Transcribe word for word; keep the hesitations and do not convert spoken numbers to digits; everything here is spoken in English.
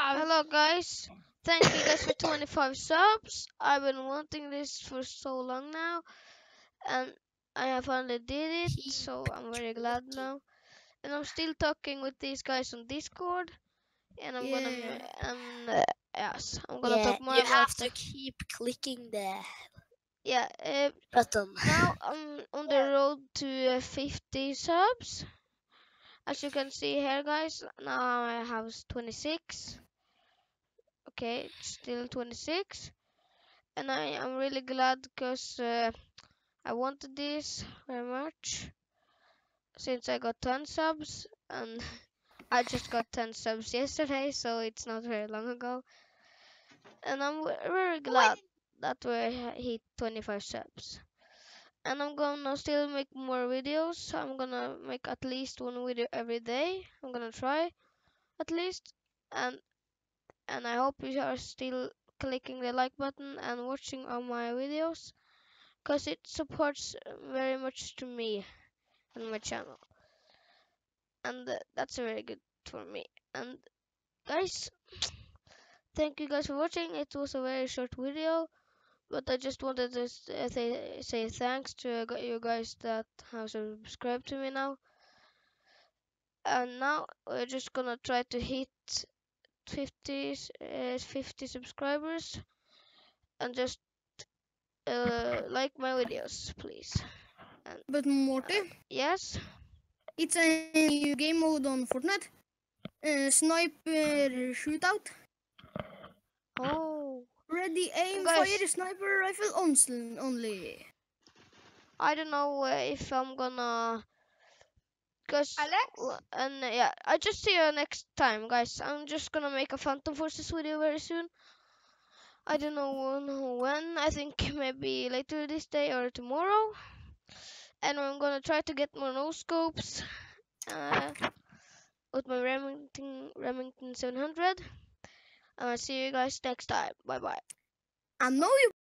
Hello guys, thank you guys for twenty-five subs. I've been wanting this for so long now, and I have finally did it, so I'm very glad now. And I'm still talking with these guys on Discord, and I'm gonna, Yeah. and uh, yes, I'm gonna Yeah, talk more you about have the, to keep clicking the yeah. Uh, button. now I'm on the road to uh, fifty subs. As you can see here, guys, now I have twenty-six. Okay, it's still twenty-six. And I am really glad because uh, I wanted this very much since I got ten subs, and I just got ten subs yesterday, so it's not very long ago. And I'm very glad that we hit twenty-five subs. And I'm gonna still make more videos. I'm gonna make at least one video every day. I'm gonna try at least, and and I hope you are still clicking the like button and watching all my videos, because it supports very much to me and my channel, and uh, that's very good for me. And guys, thank you guys for watching. It was a very short video, but I just wanted to say, say thanks to you guys that have subscribed to me now. And now we're just gonna try to hit fifty, uh, fifty subscribers, and just uh, like my videos, please. And, But Morty, uh, yes. it's a new game mode on Fortnite. Uh, sniper shootout. Oh. Ready, aim, Guys, fire, sniper rifle ons- only. I don't know uh, if I'm gonna, cause Alex? and uh, yeah, I just see you next time, guys. I'm just gonna make a Phantom Forces video very soon. I don't know when. I think maybe later this day or tomorrow. And I'm gonna try to get more no scopes uh, with my Remington Remington seven hundred. And I'll see you guys next time. Bye bye. I know you